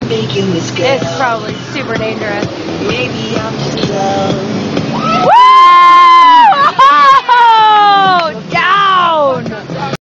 It's probably super dangerous. Maybe I'm too low.